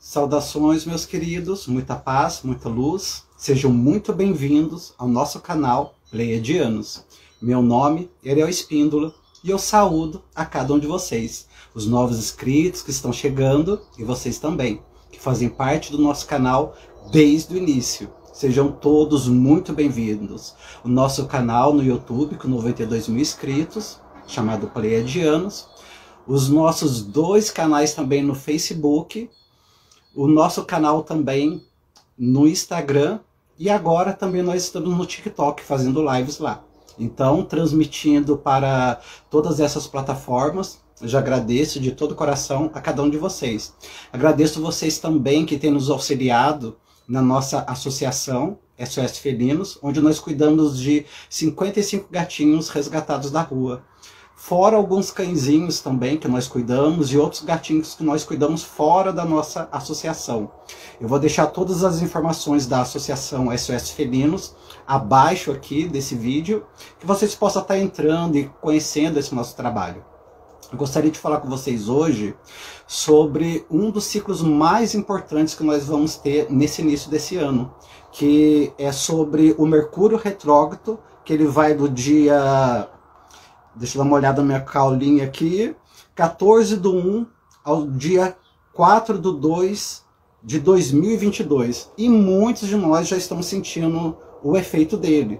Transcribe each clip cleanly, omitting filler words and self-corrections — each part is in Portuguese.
Saudações, meus queridos, muita paz, muita luz. Sejam muito bem-vindos ao nosso canal Pleiadianos. Meu nome é Ariel Espíndola e eu saúdo a cada um de vocês, os novos inscritos que estão chegando e vocês também, que fazem parte do nosso canal desde o início. Sejam todos muito bem-vindos. O nosso canal no YouTube, com 92 mil inscritos, chamado Pleiadianos. Os nossos dois canais também no Facebook. O nosso canal também no Instagram. E agora também nós estamos no TikTok, fazendo lives lá. Então, transmitindo para todas essas plataformas. Eu já agradeço de todo o coração a cada um de vocês. Agradeço vocês também que têm nos auxiliado na nossa associação SOS Felinos, onde nós cuidamos de 55 gatinhos resgatados da rua. Fora alguns cãezinhos também que nós cuidamos e outros gatinhos que nós cuidamos fora da nossa associação. Eu vou deixar todas as informações da associação SOS Felinos abaixo aqui desse vídeo, que vocês possam estar entrando e conhecendo esse nosso trabalho. Eu gostaria de falar com vocês hoje sobre um dos ciclos mais importantes que nós vamos ter nesse início desse ano, que é sobre o Mercúrio retrógrado, que ele vai do dia, deixa eu dar uma olhada na minha caulinha aqui, 14/1 ao dia 4/2 de 2022. E muitos de nós já estamos sentindo o efeito dele.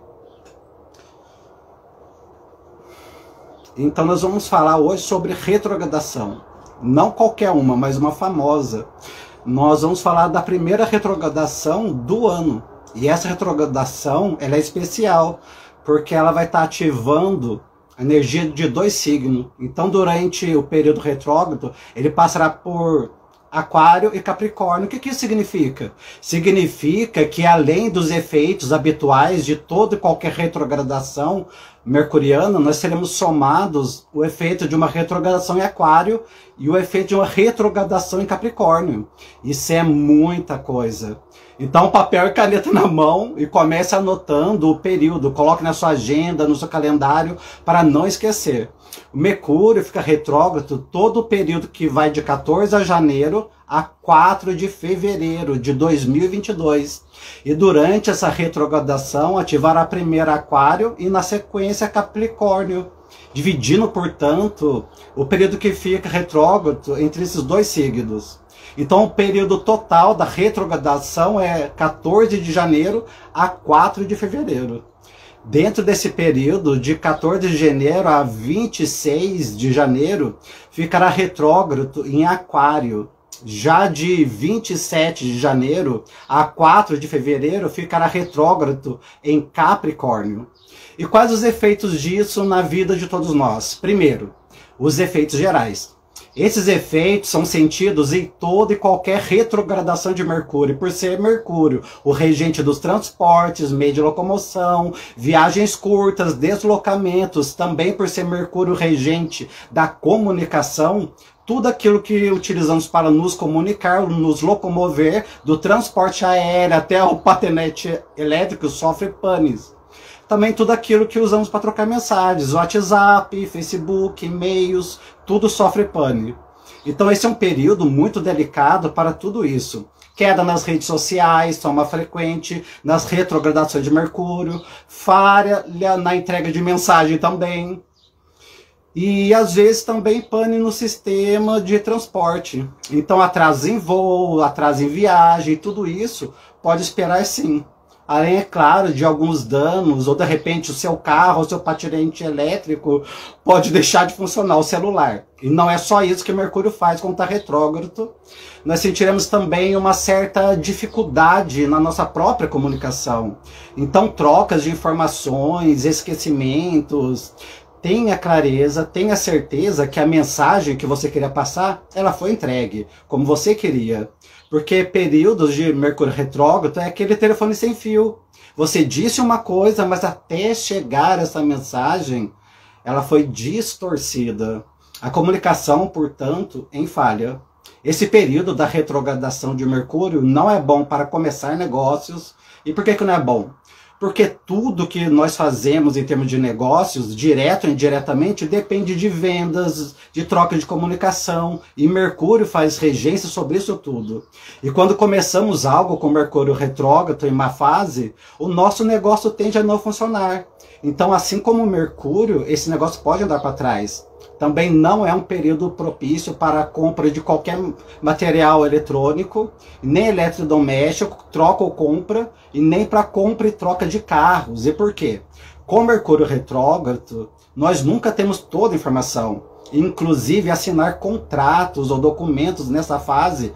Então nós vamos falar hoje sobre retrogradação. Não qualquer uma, mas uma famosa. Nós vamos falar da primeira retrogradação do ano. E essa retrogradação, ela é especial, porque ela vai estar ativando a energia de 2 signos. Então durante o período retrógrado, ele passará por Aquário e Capricórnio. O que isso significa? Significa que além dos efeitos habituais de toda e qualquer retrogradação mercuriana, nós teremos somados o efeito de uma retrogradação em Aquário e o efeito de uma retrogradação em Capricórnio. Isso é muita coisa. Então papel e caneta na mão e comece anotando o período. Coloque na sua agenda, no seu calendário, para não esquecer. O Mercúrio fica retrógrado todo o período que vai de 14 de janeiro a 4 de fevereiro de 2022. E durante essa retrogradação ativará primeiro Aquário e na sequência Capricórnio, dividindo, portanto, o período que fica retrógrado entre esses dois signos. Então o período total da retrogradação é 14 de janeiro a 4 de fevereiro. Dentro desse período, de 14 de janeiro a 26 de janeiro, ficará retrógrado em Aquário. Já de 27 de janeiro a 4 de fevereiro, ficará retrógrado em Capricórnio. E quais os efeitos disso na vida de todos nós? Primeiro, os efeitos gerais. Esses efeitos são sentidos em toda e qualquer retrogradação de Mercúrio, por ser Mercúrio o regente dos transportes, meio de locomoção, viagens curtas, deslocamentos, também por ser Mercúrio regente da comunicação, tudo aquilo que utilizamos para nos comunicar, nos locomover, do transporte aéreo até o patinete elétrico, sofre panes. Também tudo aquilo que usamos para trocar mensagens, WhatsApp, Facebook, e-mails, tudo sofre pane. Então esse é um período muito delicado para tudo isso. Queda nas redes sociais, toma frequente, nas retrogradações de Mercúrio, falha na entrega de mensagem também. E às vezes também pane no sistema de transporte. Então atraso em voo, atraso em viagem, tudo isso pode esperar sim. Além, é claro, de alguns danos, ou de repente o seu carro, o seu patinete elétrico pode deixar de funcionar o celular. E não é só isso que Mercúrio faz quando está retrógrado. Nós sentiremos também uma certa dificuldade na nossa própria comunicação. Então trocas de informações, esquecimentos. Tenha clareza, tenha certeza que a mensagem que você queria passar, ela foi entregue, como você queria. Porque períodos de Mercúrio retrógrado é aquele telefone sem fio. Você disse uma coisa, mas até chegar essa mensagem, ela foi distorcida. A comunicação, portanto, em falha. Esse período da retrogradação de Mercúrio não é bom para começar negócios. E por que não é bom? Porque tudo que nós fazemos em termos de negócios, direto ou indiretamente, depende de vendas, de troca de comunicação, e Mercúrio faz regência sobre isso tudo. E quando começamos algo com Mercúrio retrógrado em má fase, o nosso negócio tende a não funcionar. Então, assim como o Mercúrio, esse negócio pode andar para trás. Também não é um período propício para a compra de qualquer material eletrônico, nem eletrodoméstico, troca ou compra, e nem para compra e troca de carros. E por quê? Com Mercúrio retrógrado, nós nunca temos toda a informação. Inclusive, assinar contratos ou documentos nessa fase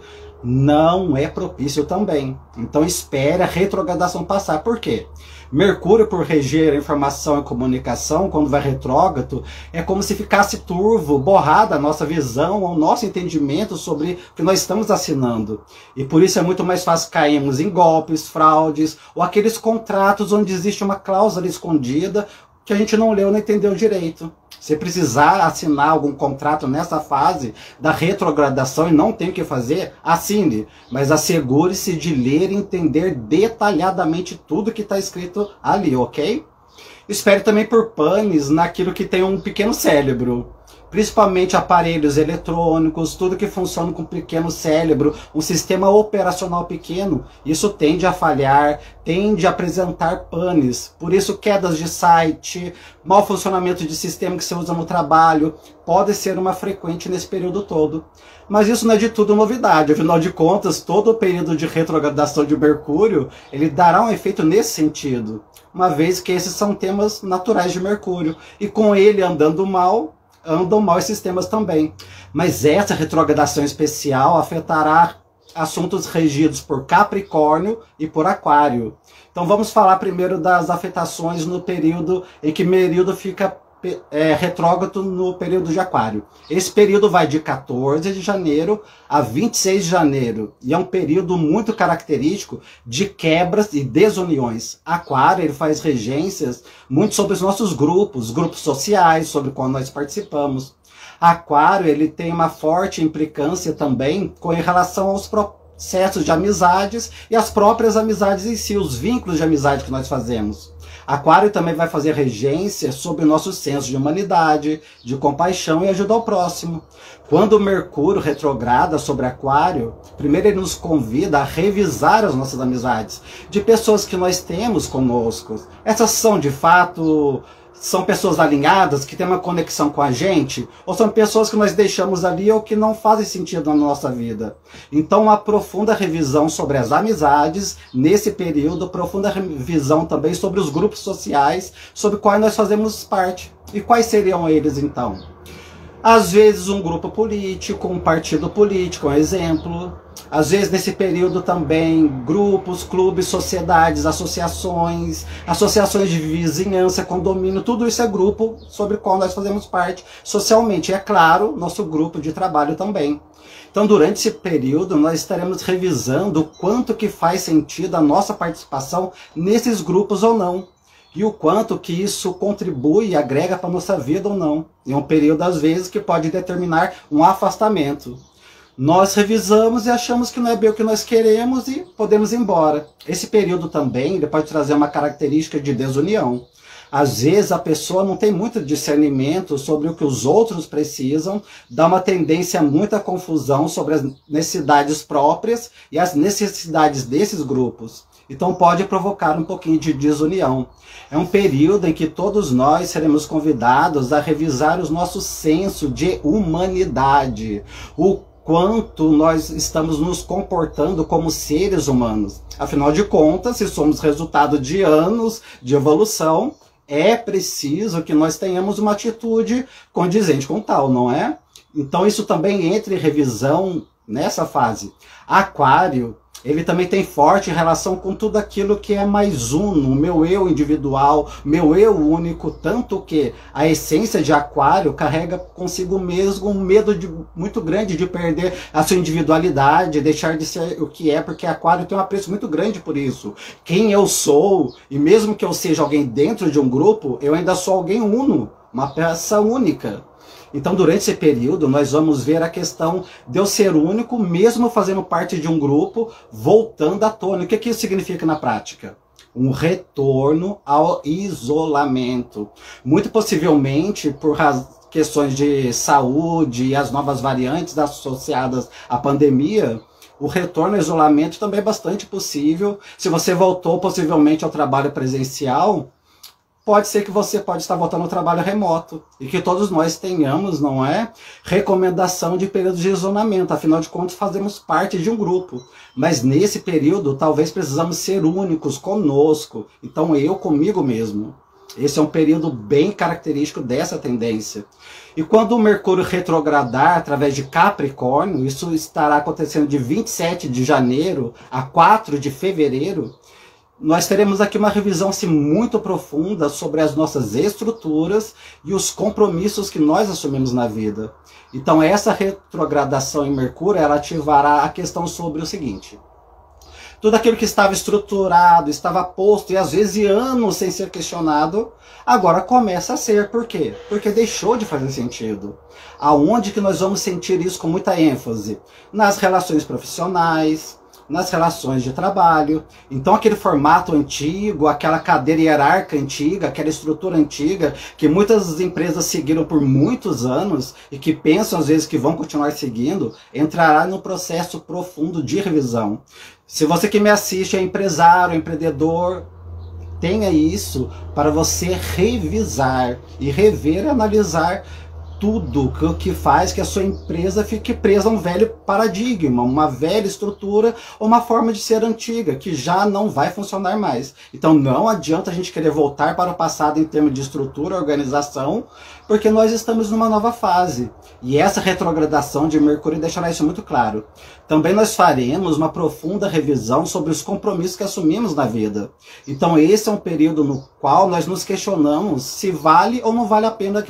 não é propício também. Então espere a retrogradação passar. Por quê? Mercúrio, por reger a informação e comunicação, quando vai retrógrado, é como se ficasse turvo, borrada a nossa visão, o nosso entendimento sobre o que nós estamos assinando. E por isso é muito mais fácil cairmos em golpes, fraudes, ou aqueles contratos onde existe uma cláusula escondida que a gente não leu, não entendeu direito. Se precisar assinar algum contrato nessa fase da retrogradação e não tem o que fazer, assine. Mas assegure-se de ler e entender detalhadamente tudo que está escrito ali, ok? Espere também por panes naquilo que tem um pequeno cérebro. Principalmente aparelhos eletrônicos, tudo que funciona com um pequeno cérebro, um sistema operacional pequeno, isso tende a falhar, tende a apresentar panes. Por isso, quedas de site, mau funcionamento de sistema que você usa no trabalho, pode ser uma frequente nesse período todo. Mas isso não é de tudo novidade, afinal de contas, todo o período de retrogradação de Mercúrio, ele dará um efeito nesse sentido, uma vez que esses são temas naturais de Mercúrio, e com ele andam mal esses temas também. Mas essa retrogradação especial afetará assuntos regidos por Capricórnio e por Aquário. Então vamos falar primeiro das afetações no período em que Mercúrio fica retrógrado no período de Aquário. Esse período vai de 14 de janeiro a 26 de janeiro e é um período muito característico de quebras e desuniões. Aquário, ele faz regências muito sobre os nossos grupos sociais, sobre qual nós participamos. Aquário, ele tem uma forte implicância também com relação aos processos de amizades e as próprias amizades em si, os vínculos de amizade que nós fazemos. Aquário também vai fazer regência sobre o nosso senso de humanidade, de compaixão e ajuda ao próximo. Quando o Mercúrio retrograda sobre Aquário, primeiro ele nos convida a revisar as nossas amizades, de pessoas que nós temos conosco. Essas são, de fato, são pessoas alinhadas, que têm uma conexão com a gente, ou são pessoas que nós deixamos ali ou que não fazem sentido na nossa vida. Então, uma profunda revisão sobre as amizades nesse período, profunda revisão também sobre os grupos sociais, sobre quais nós fazemos parte. E quais seriam eles, então? Às vezes um grupo político, um partido político, um exemplo. Às vezes nesse período também grupos, clubes, sociedades, associações de vizinhança, condomínio, tudo isso é grupo sobre o qual nós fazemos parte socialmente. E é claro, nosso grupo de trabalho também. Então durante esse período nós estaremos revisando o quanto que faz sentido a nossa participação nesses grupos ou não. E o quanto que isso contribui e agrega para a nossa vida ou não. É um período, às vezes, que pode determinar um afastamento. Nós revisamos e achamos que não é bem o que nós queremos e podemos ir embora. Esse período também ele pode trazer uma característica de desunião. Às vezes a pessoa não tem muito discernimento sobre o que os outros precisam, dá uma tendência a muita confusão sobre as necessidades próprias e as necessidades desses grupos. Então pode provocar um pouquinho de desunião. É um período em que todos nós seremos convidados a revisar o nosso senso de humanidade, o quanto nós estamos nos comportando como seres humanos. Afinal de contas, se somos resultado de anos de evolução, é preciso que nós tenhamos uma atitude condizente com tal, não é? Então isso também entra em revisão nessa fase. Aquário, ele também tem forte relação com tudo aquilo que é mais uno, meu eu individual, meu eu único, tanto que a essência de Aquário carrega consigo mesmo um medo muito grande de perder a sua individualidade, deixar de ser o que é, porque Aquário tem um apreço muito grande por isso. Quem eu sou, e mesmo que eu seja alguém dentro de um grupo, eu ainda sou alguém uno, uma peça única. Então, durante esse período, nós vamos ver a questão de eu ser único, mesmo fazendo parte de um grupo, voltando à tona. O que isso significa na prática? um retorno ao isolamento. Muito possivelmente por questões de saúde e as novas variantes associadas à pandemia, o retorno ao isolamento também é bastante possível. Se você voltou possivelmente ao trabalho presencial, pode ser que você pode estar voltando ao trabalho remoto e que todos nós tenhamos, não é, recomendação de período de isolamento. Afinal de contas, fazemos parte de um grupo. Mas nesse período, talvez precisamos ser únicos conosco. Então, eu comigo mesmo. Esse é um período bem característico dessa tendência. E quando o Mercúrio retrogradar através de Capricórnio, isso estará acontecendo de 27 de janeiro a 4 de fevereiro, nós teremos aqui uma revisão assim, muito profunda sobre as nossas estruturas e os compromissos que nós assumimos na vida. Então essa retrogradação em Mercúrio, ela ativará a questão sobre o seguinte: tudo aquilo que estava estruturado, estava posto e às vezes anos sem ser questionado, agora começa a ser. Por quê? Porque deixou de fazer sentido. Aonde que nós vamos sentir isso com muita ênfase? Nas relações profissionais, nas relações de trabalho. Então aquele formato antigo, aquela cadeira hierárquica antiga, aquela estrutura antiga que muitas empresas seguiram por muitos anos e que pensam às vezes que vão continuar seguindo, entrará no processo profundo de revisão. Se você que me assiste é empresário, empreendedor, tenha isso para você revisar e rever e analisar tudo que faz que a sua empresa fique presa a um velho paradigma, uma velha estrutura ou uma forma de ser antiga, que já não vai funcionar mais. Então não adianta a gente querer voltar para o passado em termos de estrutura, organização, porque nós estamos numa nova fase. E essa retrogradação de Mercúrio deixará isso muito claro. Também nós faremos uma profunda revisão sobre os compromissos que assumimos na vida. Então esse é um período no qual nós nos questionamos se vale ou não vale a pena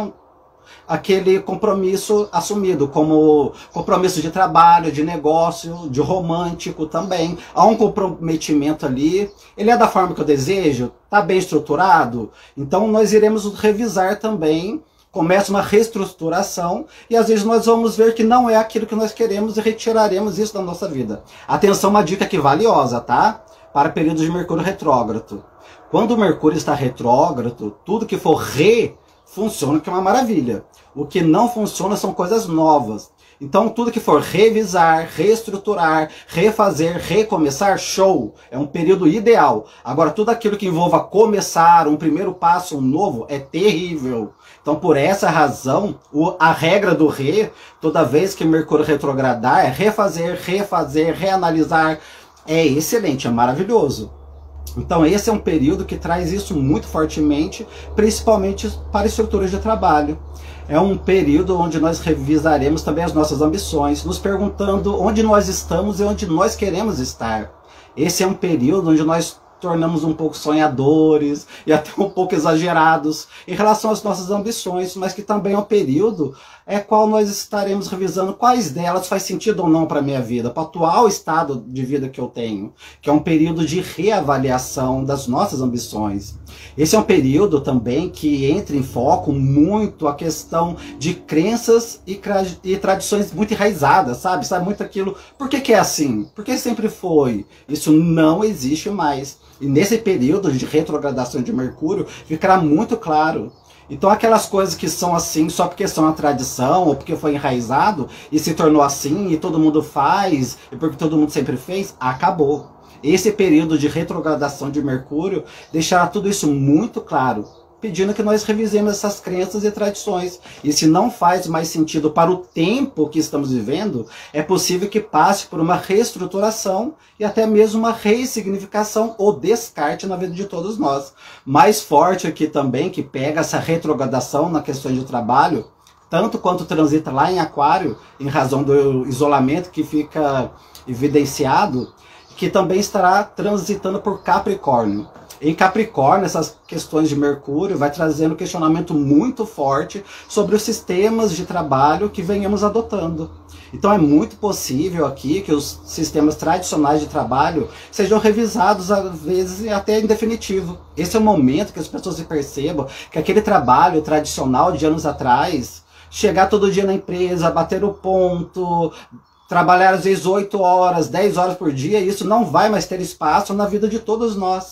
aquele compromisso assumido, como compromisso de trabalho, de negócio, de romântico também. Há um comprometimento ali, ele é da forma que eu desejo, está bem estruturado, então nós iremos revisar também. Começa uma reestruturação e às vezes nós vamos ver que não é aquilo que nós queremos e retiraremos isso da nossa vida. Atenção, uma dica aqui valiosa, tá? Para períodos de Mercúrio retrógrado. Quando o Mercúrio está retrógrado, tudo que for funciona, que é uma maravilha. O que não funciona são coisas novas. Então tudo que for revisar, reestruturar, refazer, recomeçar, show. É um período ideal. Agora tudo aquilo que envolva começar, um primeiro passo, um novo, é terrível. Então por essa razão, a regra do toda vez que Mercúrio retrogradar, é refazer, reanalisar. É excelente, é maravilhoso. Então esse é um período que traz isso muito fortemente, principalmente para estruturas de trabalho. É um período onde nós revisaremos também as nossas ambições, nos perguntando onde nós estamos e onde nós queremos estar. Esse é um período onde nós tornamos um pouco sonhadores e até um pouco exagerados em relação às nossas ambições, mas que também é um período qual nós estaremos revisando quais delas faz sentido ou não para a minha vida, para o atual estado de vida que eu tenho, que é um período de reavaliação das nossas ambições. Esse é um período também que entra em foco muito a questão de crenças e tradições muito enraizadas, sabe? Sabe muito aquilo, por que é assim? Por que sempre foi? Isso não existe mais. E nesse período de retrogradação de Mercúrio, ficará muito claro. Então aquelas coisas que são assim só porque são a tradição, ou porque foi enraizado, e se tornou assim, e todo mundo faz, e porque todo mundo sempre fez, acabou. Esse período de retrogradação de Mercúrio deixará tudo isso muito claro, pedindo que nós revisemos essas crenças e tradições. E se não faz mais sentido para o tempo que estamos vivendo, é possível que passe por uma reestruturação e até mesmo uma ressignificação ou descarte na vida de todos nós. Mais forte aqui também, que pega essa retrogradação na questão de trabalho, tanto quanto transita lá em Aquário, em razão do isolamento que fica evidenciado, que também estará transitando por Capricórnio. Em Capricórnio, essas questões de Mercúrio vai trazendo um questionamento muito forte sobre os sistemas de trabalho que venhamos adotando. Então é muito possível aqui que os sistemas tradicionais de trabalho sejam revisados, às vezes até em definitivo. Esse é o momento que as pessoas se percebam que aquele trabalho tradicional de anos atrás, chegar todo dia na empresa, bater o ponto, trabalhar às vezes 8 horas, 10 horas por dia, isso não vai mais ter espaço na vida de todos nós.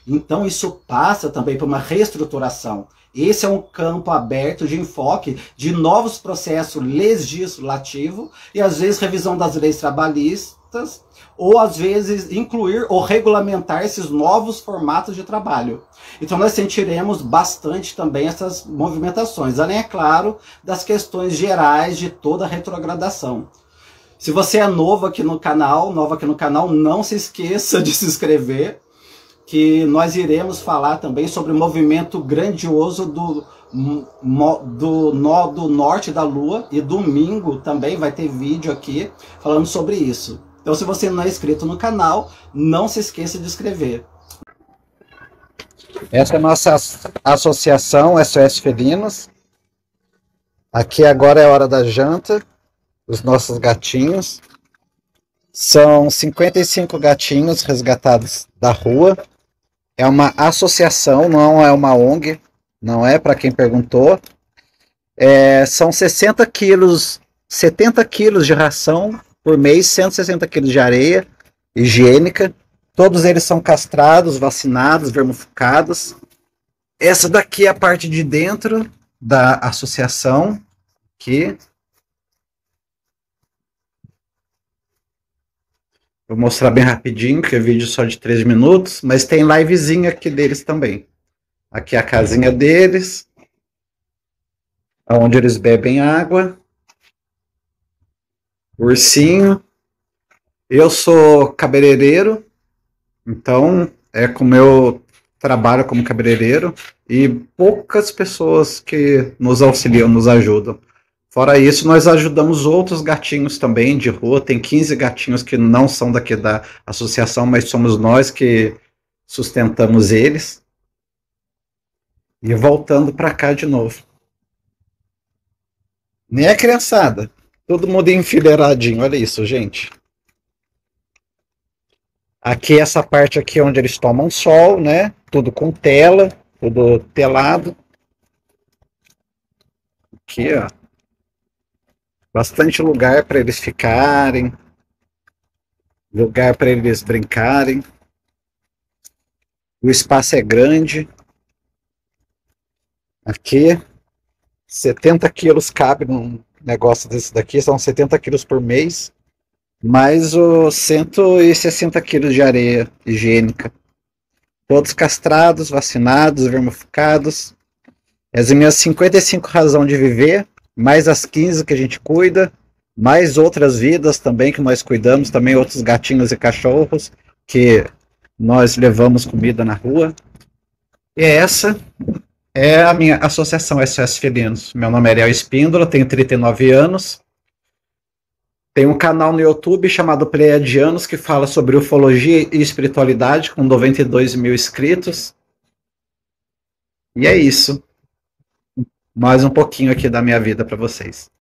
Então isso passa também por uma reestruturação. Esse é um campo aberto de enfoque de novos processos legislativos e às vezes revisão das leis trabalhistas, ou às vezes incluir ou regulamentar esses novos formatos de trabalho. Então nós sentiremos bastante também essas movimentações, além, é claro, das questões gerais de toda a retrogradação. Se você é novo aqui no canal, não se esqueça de se inscrever, que nós iremos falar também sobre o movimento grandioso do nó do norte da Lua, e domingo também vai ter vídeo aqui falando sobre isso. Então, se você não é inscrito no canal, não se esqueça de inscrever. Essa é a nossa associação SOS Felinos. Aqui agora é a hora da janta. Os nossos gatinhos. São 55 gatinhos resgatados da rua. É uma associação, não é uma ONG. Não é, para quem perguntou. São 60 quilos, 70 quilos de ração por mês, 160 quilos de areia higiênica. Todos eles são castrados, vacinados, vermifugados. Essa daqui é a parte de dentro da associação. Aqui. Vou mostrar bem rapidinho, que é vídeo só de 3 minutos, mas tem livezinha aqui deles também. Aqui é a casinha deles, onde eles bebem água. Ursinho. Eu sou cabeleireiro, então é como eu trabalho como cabeleireiro, e poucas pessoas que nos auxiliam, nos ajudam. Fora isso, nós ajudamos outros gatinhos também de rua. Tem 15 gatinhos que não são daqui da associação, mas somos nós que sustentamos eles. E voltando para cá de novo. Nem a criançada. Todo mundo enfileiradinho. Olha isso, gente. Aqui, essa parte aqui onde eles tomam sol, né? Tudo com tela, tudo telado. Aqui, ó. Bastante lugar para eles ficarem, lugar para eles brincarem. O espaço é grande. Aqui, 70 quilos cabe num negócio desse daqui, são 70 quilos por mês, mais os 160 quilos de areia higiênica. Todos castrados, vacinados, vermifugados. As minhas 55 razões de viver, mais as 15 que a gente cuida, mais outras vidas também que nós cuidamos, também outros gatinhos e cachorros que nós levamos comida na rua. E essa é a minha associação SOS Felinos. Meu nome é Ariel Espíndola, tenho 39 anos. Tenho um canal no YouTube chamado Pleiadianos, que fala sobre ufologia e espiritualidade, com 92 mil inscritos. E é isso. Mais um pouquinho aqui da minha vida para vocês.